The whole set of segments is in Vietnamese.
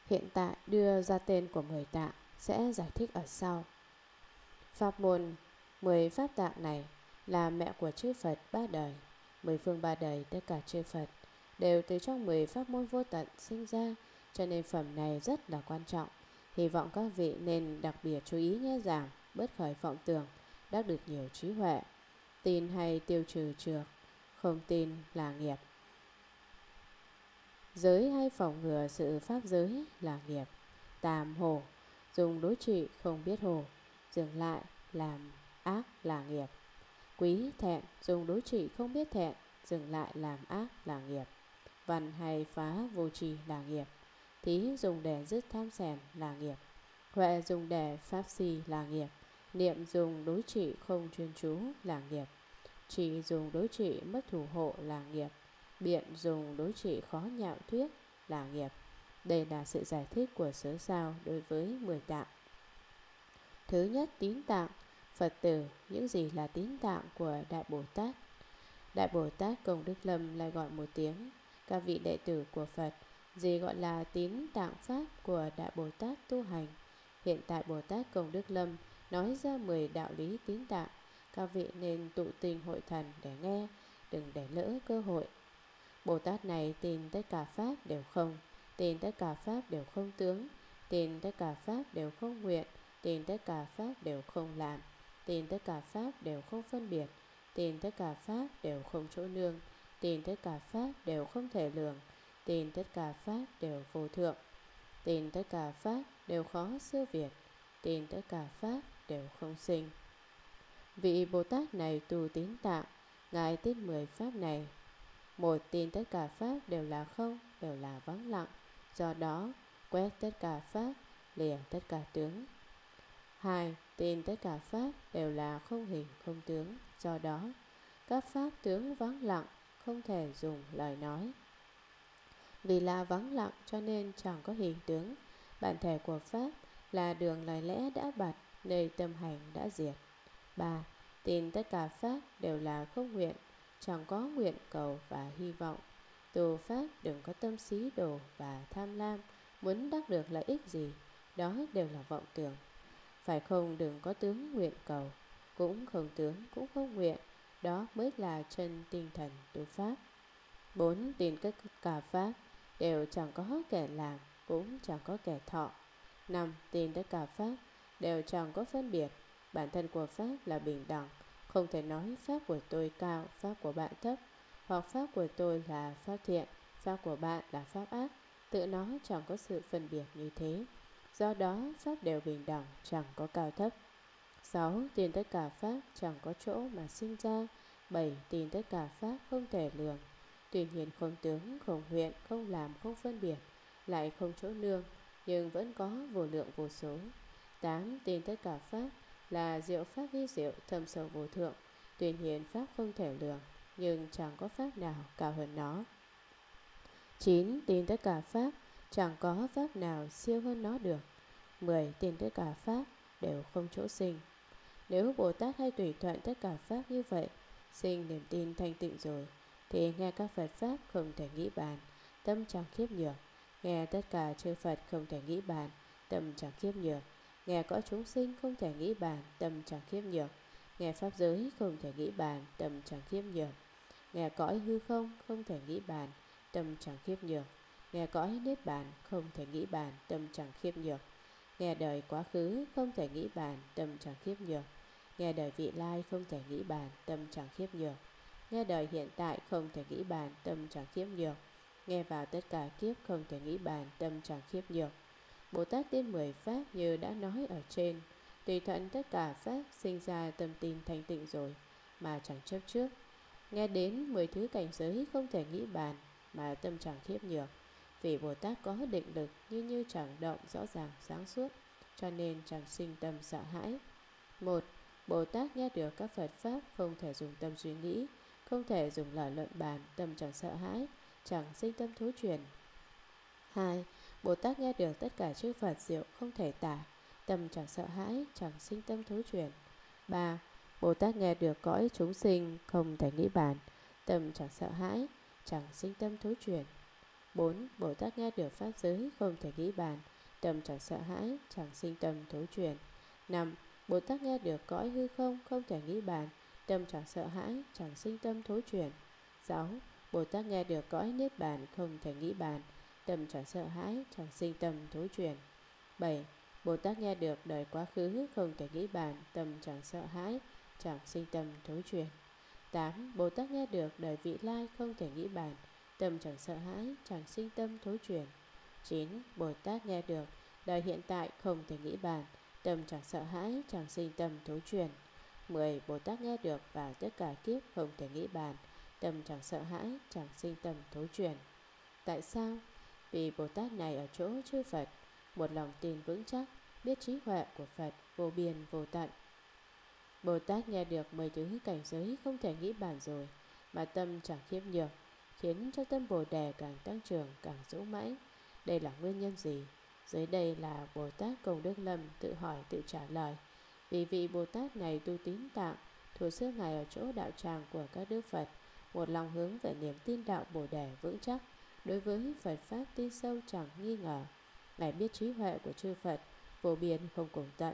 Hiện tại đưa ra tên của 10 tạng sẽ giải thích ở sau. Pháp môn 10 pháp tạng này là mẹ của chư Phật ba đời, 10 phương ba đời tất cả chư Phật đều từ trong 10 pháp môn vô tận sinh ra, cho nên phẩm này rất là quan trọng. Hy vọng các vị nên đặc biệt chú ý nghe giảng, bớt khởi vọng tưởng, đắc được nhiều trí huệ. Tin hay tiêu trừ trược, không tin là nghiệp. Giới hay phòng ngừa sự pháp giới là nghiệp. Tam hồ, dùng đối trị không biết hồ, dừng lại làm ác là nghiệp. Quý thẹn, dùng đối trị không biết thẹn, dừng lại làm ác là nghiệp. Văn hay phá vô trì là nghiệp. Thí dùng để dứt tham sẻn là nghiệp. Huệ dùng để pháp si là nghiệp. Niệm dùng đối trị không chuyên chú là nghiệp. Trì dùng đối trị mất thủ hộ là nghiệp. Biện dùng đối trị khó nhạo thuyết là nghiệp. Đây là sự giải thích của sớ sao đối với 10 tạng. Thứ nhất, tín tạng. Phật tử, những gì là tín tạng của Đại Bồ Tát? Đại Bồ Tát Công Đức Lâm lại gọi một tiếng. Các vị đệ tử của Phật, gì gọi là tín tạng pháp của Đại Bồ Tát tu hành? Hiện tại Bồ Tát Công Đức Lâm nói ra 10 đạo lý tín tạng. Các vị nên tụ tình hội thần để nghe, đừng để lỡ cơ hội. Bồ Tát này tin tất cả pháp đều không, tin tất cả pháp đều không tướng, tin tất cả pháp đều không nguyện, tin tất cả pháp đều không làm, tin tất cả pháp đều không phân biệt, tin tất cả pháp đều không chỗ nương, tin tất cả pháp đều không thể lường, tin tất cả pháp đều vô thượng, tin tất cả pháp đều khó siêu việt, tin tất cả pháp đều không sinh. Vị Bồ Tát này tu tín tạng, Ngài tin 10 pháp này. Một, tin tất cả pháp đều là không, đều là vắng lặng, do đó quét tất cả pháp, lìa tất cả tướng. 2. Tin tất cả pháp đều là không hình không tướng, do đó các pháp tướng vắng lặng, không thể dùng lời nói. Vì là vắng lặng cho nên chẳng có hình tướng. Bản thể của pháp là đường lời lẽ đã bật, nơi tâm hành đã diệt. 3. Tin tất cả pháp đều là không nguyện, chẳng có nguyện cầu và hy vọng. Tu pháp đừng có tâm xí đồ và tham lam, muốn đắc được lợi ích gì, đó đều là vọng tưởng. Phải không, đừng có tướng nguyện cầu, cũng không tướng cũng không nguyện, đó mới là chân tinh thần tu pháp. 4. Tin tất cả pháp đều chẳng có kẻ làm, cũng chẳng có kẻ thọ. 5. Tin tất cả pháp đều chẳng có phân biệt, bản thân của pháp là bình đẳng, không thể nói pháp của tôi cao, pháp của bạn thấp, hoặc pháp của tôi là pháp thiện, pháp của bạn là pháp ác. Tự nó chẳng có sự phân biệt như thế, do đó pháp đều bình đẳng, chẳng có cao thấp. 6. Tin tất cả pháp chẳng có chỗ mà sinh ra. 7. Tin tất cả pháp không thể lường, tuy nhiên không tướng, không nguyện, không làm, không phân biệt, lại không chỗ nương, nhưng vẫn có vô lượng vô số. 8. Tin tất cả pháp là diệu pháp vi diệu, thâm sâu vô thượng, tuy nhiên pháp không thể lường, nhưng chẳng có pháp nào cao hơn nó. 9. Tin tất cả pháp chẳng có pháp nào siêu hơn nó được. 10. Tin tất cả pháp đều không chỗ sinh. Nếu Bồ Tát hay tùy thuận tất cả pháp như vậy, sinh niềm tin thanh tịnh rồi, thì nghe các Phật pháp không thể nghĩ bàn, tâm chẳng khiếp nhược. Nghe tất cả chư Phật không thể nghĩ bàn, tâm chẳng khiếp nhược. Nghe cõi chúng sinh không thể nghĩ bàn, tâm chẳng khiếp nhược. Nghe pháp giới không thể nghĩ bàn, tâm chẳng khiếp nhược. Nghe cõi hư không không thể nghĩ bàn, tâm chẳng khiếp nhược. Nghe cõi niết bàn không thể nghĩ bàn, tâm chẳng khiếp nhược. Nghe đời quá khứ không thể nghĩ bàn, tâm chẳng khiếp nhược. Nghe đời vị lai không thể nghĩ bàn, tâm chẳng khiếp nhược. Nghe đời hiện tại không thể nghĩ bàn, tâm chẳng khiếp nhược. Nghe vào tất cả kiếp không thể nghĩ bàn, tâm chẳng khiếp nhược. Bồ Tát tin 10 pháp như đã nói ở trên, tùy thuận tất cả pháp sinh ra tâm tin thanh tịnh rồi, mà chẳng chấp trước. Nghe đến 10 thứ cảnh giới không thể nghĩ bàn, mà tâm chẳng khiếp nhược. Vì Bồ Tát có định lực như chẳng động rõ ràng sáng suốt, cho nên chẳng sinh tâm sợ hãi. 1. Bồ Tát nghe được các Phật pháp không thể dùng tâm suy nghĩ, không thể dùng lời luận bàn, tâm chẳng sợ hãi, chẳng sinh tâm thối chuyển. 2. Bồ Tát nghe được tất cả chư Phật diệu không thể tả, tâm chẳng sợ hãi, chẳng sinh tâm thối chuyển. 3. Bồ Tát nghe được cõi chúng sinh không thể nghĩ bàn, tâm chẳng sợ hãi, chẳng sinh tâm thối chuyển. 4. Bồ Tát nghe được pháp giới không thể nghĩ bàn, tâm chẳng sợ hãi, chẳng sinh tâm thối chuyển. 5. Bồ Tát nghe được cõi hư không không thể nghĩ bàn, tâm chẳng sợ hãi, chẳng sinh tâm thối chuyển. 6. Bồ Tát nghe được cõi niết bàn không thể nghĩ bàn, tâm chẳng sợ hãi, chẳng sinh tâm thối chuyển. 7. Bồ Tát nghe được đời quá khứ không thể nghĩ bàn, tâm chẳng sợ hãi, chẳng sinh tâm thối chuyển. 8. Bồ Tát nghe được đời vị lai không thể nghĩ bàn, tâm chẳng sợ hãi, chẳng sinh tâm thối chuyển. 9. Bồ Tát nghe được đời hiện tại không thể nghĩ bàn, tâm chẳng sợ hãi, chẳng sinh tâm thối chuyển. 10. Bồ Tát nghe được vào tất cả kiếp không thể nghĩ bàn, tâm chẳng sợ hãi, chẳng sinh tâm thối chuyển. Tại sao? Vì Bồ Tát này ở chỗ chư Phật, một lòng tin vững chắc, biết trí huệ của Phật vô biên vô tận. Bồ Tát nghe được 10 thứ cảnh giới không thể nghĩ bàn rồi, mà tâm chẳng khiếp nhược, khiến cho tâm Bồ Đề càng tăng trưởng, càng dũng mãnh. Đây là nguyên nhân gì? Dưới đây là Bồ Tát Công Đức Lâm tự hỏi tự trả lời. Vì vị Bồ Tát này tu tín tạng, thuở xưa Ngài ở chỗ đạo tràng của các Đức Phật, một lòng hướng về niềm tin đạo Bồ Đề vững chắc, đối với Phật Pháp tin sâu chẳng nghi ngờ. Ngài biết trí huệ của chư Phật, vô biên không cùng tận.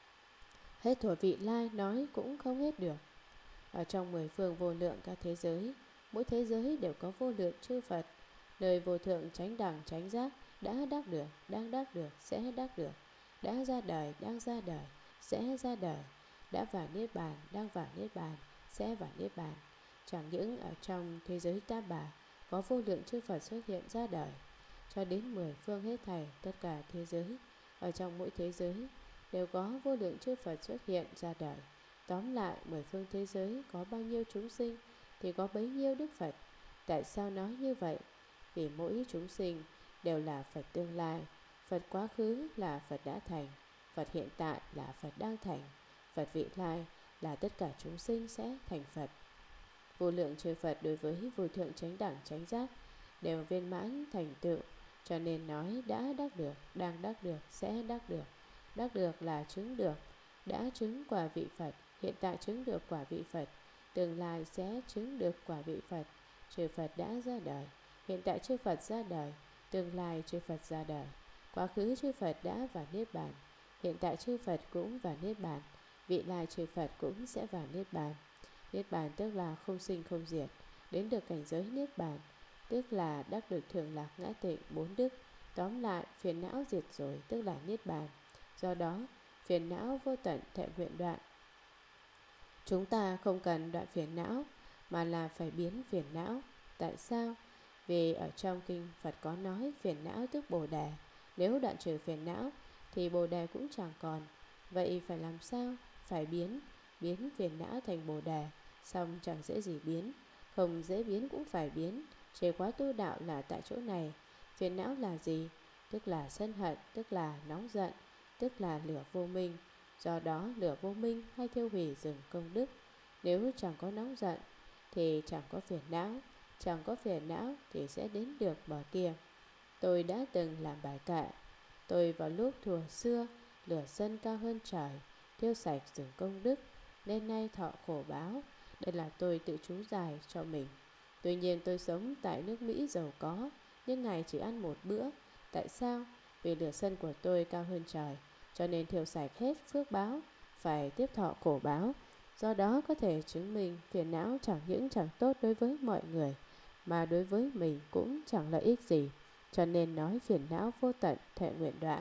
Hết thuở vị lai nói cũng không hết được. Ở trong 10 phương vô lượng các thế giới, mỗi thế giới đều có vô lượng chư Phật, nơi vô thượng chánh đẳng chánh giác đã đắc được, đang đắc được, sẽ đắc được, đã ra đời, đang ra đời, sẽ ra đời, đã vào niết bàn, đang vào niết bàn, sẽ vào niết bàn. Chẳng những ở trong thế giới Tam Bảo có vô lượng chư Phật xuất hiện ra đời, cho đến 10 phương hết thảy tất cả thế giới, ở trong mỗi thế giới đều có vô lượng chư Phật xuất hiện ra đời. Tóm lại 10 phương thế giới có bao nhiêu chúng sinh thì có bấy nhiêu Đức Phật. Tại sao nói như vậy? Vì mỗi chúng sinh đều là Phật tương lai. Phật quá khứ là Phật đã thành, Phật hiện tại là Phật đang thành, Phật vị lai là tất cả chúng sinh sẽ thành Phật. Vô lượng chư Phật đối với vô thượng chánh đẳng chánh giác đều viên mãn thành tựu, cho nên nói đã đắc được, đang đắc được, sẽ đắc được. Đắc được là chứng được, đã chứng quả vị Phật, hiện tại chứng được quả vị Phật, tương lai sẽ chứng được quả vị Phật. Chư Phật đã ra đời, hiện tại chư Phật ra đời, tương lai chư Phật ra đời, quá khứ chư Phật đã vào niết bàn, hiện tại chư Phật cũng vào niết bàn, vị lai chư Phật cũng sẽ vào niết bàn. Niết bàn tức là không sinh không diệt, đến được cảnh giới niết bàn tức là đắc được thường lạc ngã tịnh 4 đức. Tóm lại phiền não diệt rồi tức là niết bàn. Do đó phiền não vô tận thệ nguyện đoạn. Chúng ta không cần đoạn phiền não, mà là phải biến phiền não. Tại sao? Vì ở trong kinh Phật có nói phiền não tức Bồ Đề. Nếu đoạn trừ phiền não thì Bồ Đề cũng chẳng còn. Vậy phải làm sao? Phải biến phiền não thành Bồ Đề. Xong chẳng dễ gì biến, không dễ biến cũng phải biến. Chìa khóa tu đạo là tại chỗ này. Phiền não là gì? Tức là sân hận, tức là nóng giận, tức là lửa vô minh. Do đó lửa vô minh hay thiêu hủy rừng công đức. Nếu chẳng có nóng giận thì chẳng có phiền não, chẳng có phiền não thì sẽ đến được bờ kia. Tôi đã từng làm bài kệ. Tôi vào lúc thuở xưa lửa sân cao hơn trời, thiêu sạch rừng công đức, nên nay thọ khổ báo. Đây là tôi tự chú giải cho mình. Tuy nhiên tôi sống tại nước Mỹ giàu có, nhưng ngày chỉ ăn một bữa. Tại sao? Vì lửa sân của tôi cao hơn trời, cho nên thiêu sạch hết phước báo, phải tiếp thọ khổ báo. Do đó có thể chứng minh phiền não chẳng những chẳng tốt đối với mọi người, mà đối với mình cũng chẳng lợi ích gì. Cho nên nói phiền não vô tận thệ nguyện đoạn.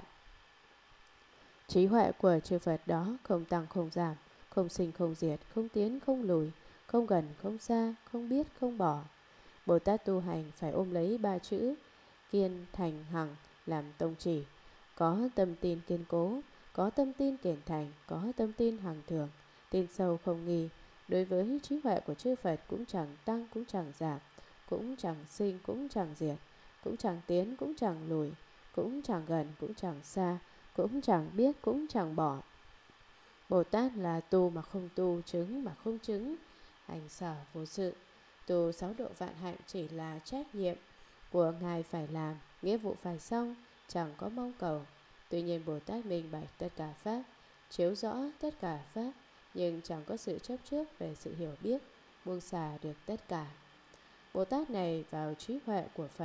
Trí huệ của chư Phật đó không tăng không giảm, không sinh không diệt, không tiến không lùi, không gần không xa, không biết không bỏ. Bồ Tát tu hành phải ôm lấy 3 chữ kiên thành hằng làm tông chỉ. Có tâm tin kiên cố, có tâm tin kiên thành, có tâm tin hằng thường, tin sâu không nghi. Đối với trí huệ của chư Phật cũng chẳng tăng cũng chẳng giảm, cũng chẳng sinh cũng chẳng diệt, cũng chẳng tiến cũng chẳng lùi, cũng chẳng gần cũng chẳng xa, cũng chẳng biết cũng chẳng bỏ. Bồ Tát là tu mà không tu, chứng mà không chứng, hành sở vô sự. Tu 6 độ vạn hạnh chỉ là trách nhiệm của Ngài phải làm, nghĩa vụ phải xong, chẳng có mong cầu. Tuy nhiên Bồ Tát minh bạch tất cả Pháp, chiếu rõ tất cả Pháp, nhưng chẳng có sự chấp trước về sự hiểu biết, buông xả được tất cả. Bồ Tát này vào trí huệ của Phật,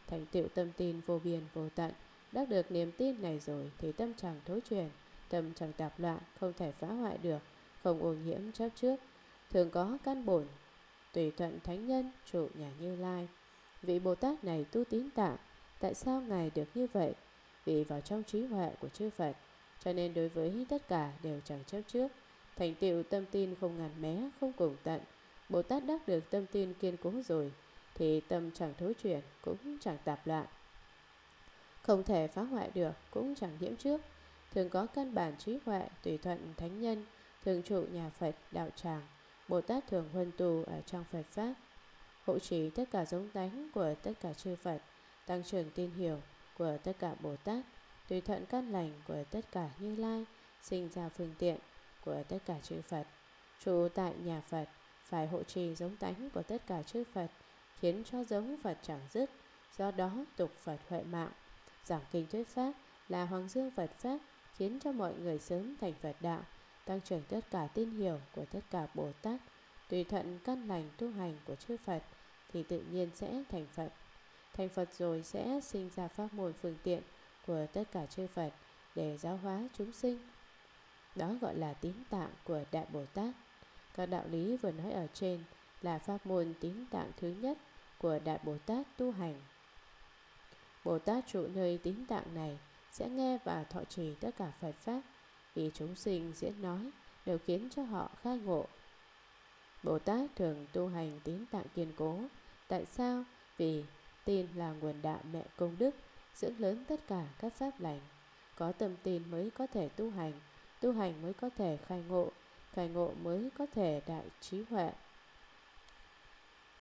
thành tựu tâm tin vô biên vô tận. Đắc được niềm tin này rồi thì tâm chẳng thối chuyển, tâm chẳng tạp loạn, không thể phá hoại được, không ô nhiễm chấp trước, thường có căn bổn tùy thuận thánh nhân trụ nhà Như Lai. Vị Bồ Tát này tu tín tạng. Tại sao Ngài được như vậy? Vì vào trong trí huệ của chư Phật, cho nên đối với tất cả đều chẳng chấp trước, thành tựu tâm tin không ngàn mé, không cùng tận. Bồ Tát đắc được tâm tin kiên cố rồi thì tâm chẳng thối chuyển, cũng chẳng tạp loạn, không thể phá hoại được, cũng chẳng nhiễm trước, thường có căn bản trí huệ tùy thuận thánh nhân, thường trụ nhà Phật đạo tràng. Bồ Tát thường huân tu ở trong Phật pháp, hộ trì tất cả giống tánh của tất cả chư Phật, tăng trưởng tin hiểu của tất cả Bồ Tát, tùy thuận căn lành của tất cả Như Lai, sinh ra phương tiện của tất cả chư Phật, trụ tại nhà Phật, phải hộ trì giống tánh của tất cả chư Phật, khiến cho giống Phật chẳng dứt. Do đó tục Phật huệ mạng, giảng kinh thuyết pháp là hoàng dương Phật pháp, khiến cho mọi người sớm thành Phật đạo, tăng trưởng tất cả tin hiểu của tất cả Bồ Tát, tùy thuận căn lành tu hành của chư Phật thì tự nhiên sẽ thành Phật. Thành Phật rồi sẽ sinh ra pháp môn phương tiện của tất cả chư Phật để giáo hóa chúng sinh. Đó gọi là tín tạng của Đại Bồ Tát. Các đạo lý vừa nói ở trên là pháp môn tín tạng thứ nhất của Đại Bồ Tát tu hành. Bồ Tát trụ nơi tín tạng này sẽ nghe và thọ trì tất cả Phật pháp, vì chúng sinh diễn nói đều khiến cho họ khai ngộ. Bồ Tát thường tu hành tín tạng kiên cố. Tại sao? Vì tin là nguồn đạo mẹ công đức, dưỡng lớn tất cả các pháp lành. Có tâm tin mới có thể tu hành mới có thể khai ngộ mới có thể đại trí huệ,